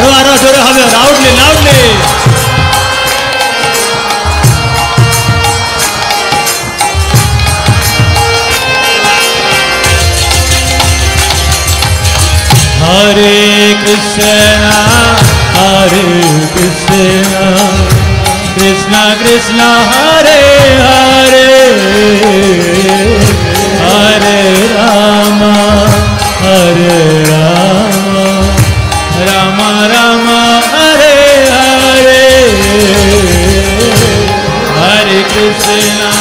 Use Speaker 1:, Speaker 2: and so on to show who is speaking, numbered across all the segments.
Speaker 1: आरो जोरे हवे loudly loudly Hare Krishna Krishna Krishna Hare Hare Hare Rama Hare Rama Rama Rama Hare Hare Hare Krishna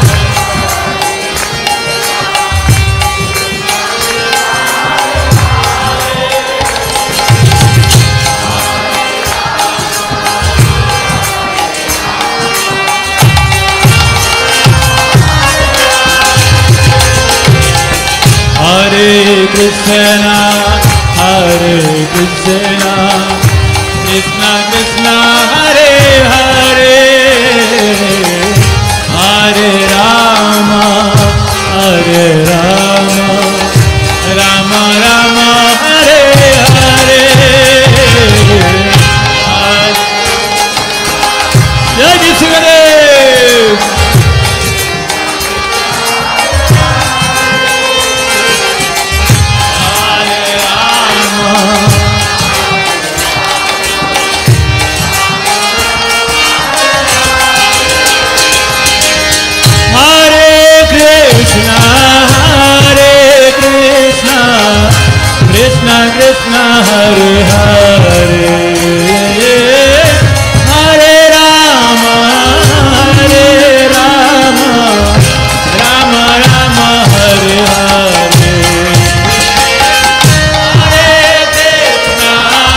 Speaker 1: Hare Krishna Krishna Krishna Hare Hare Hare Rama Hare Rama Rama Rama Hare Hare Jai Krishna Krishna Krishna Hare Hare Hare Rama Hare Rama Rama Rama Hare Hare Hare Krishna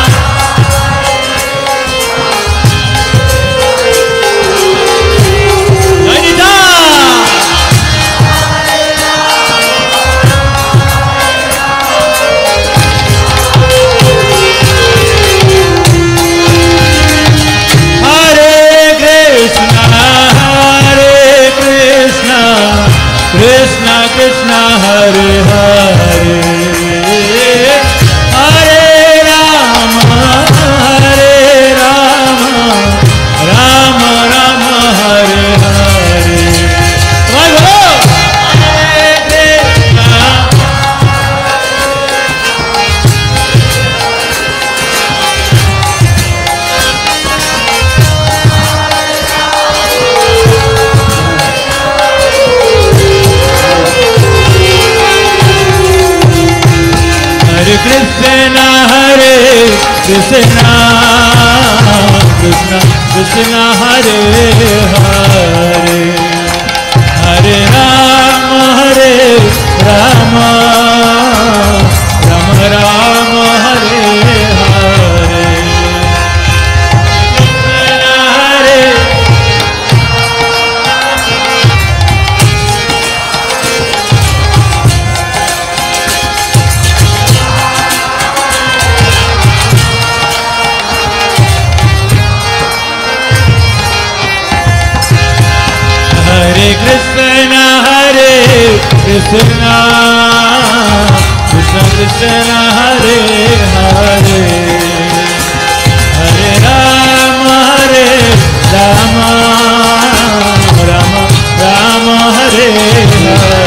Speaker 1: Krishna Krishna Hare Hare Hare Rama Hare Rama Rama Rama Hare Hare Hare Krishna Hare Krishna Hare Krishna Krishna Krishna Hare Hare Hare Rama Hare Rama Rama Rama Hare Hare Krishna Hare Hare Krishna Hare Krishna Krishna Krishna Hare Hare Hare Rama Hare Rama Rama Rama Hare Hare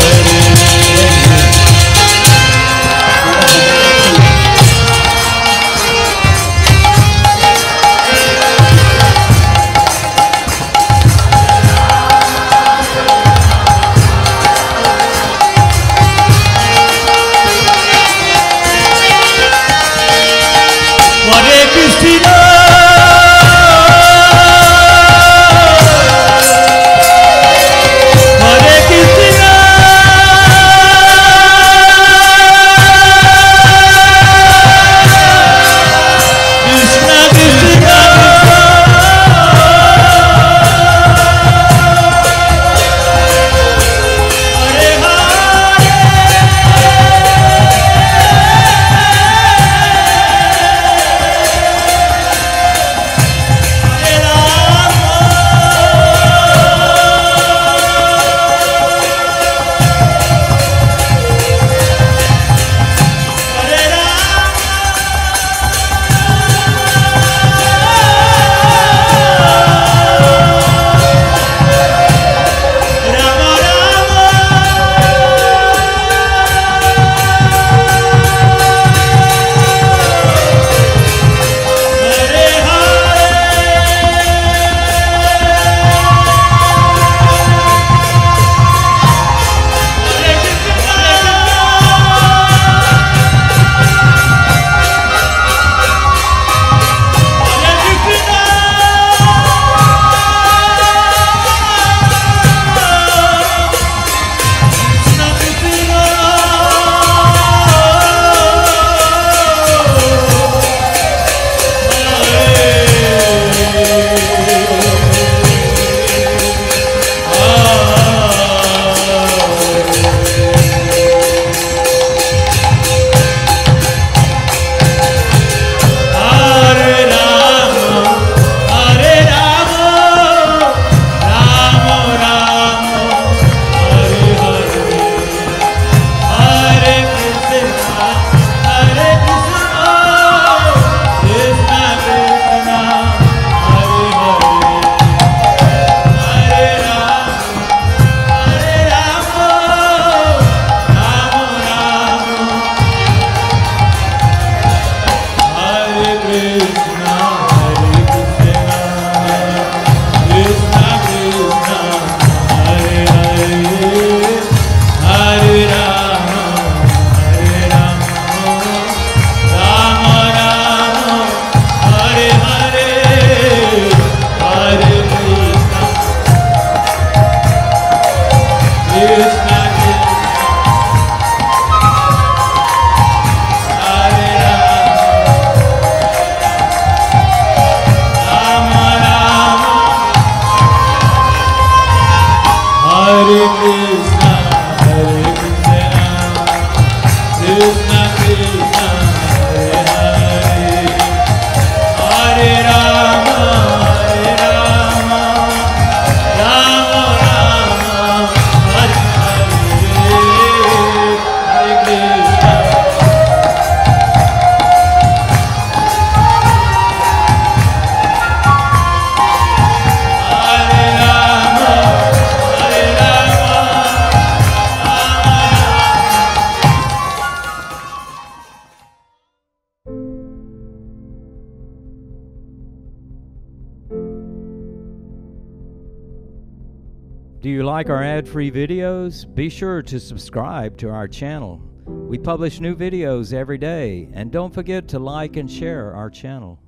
Speaker 1: Do you like our ad-free videos? Be sure to subscribe to our channel. We publish new videos every day, and don't forget to like and share our channel.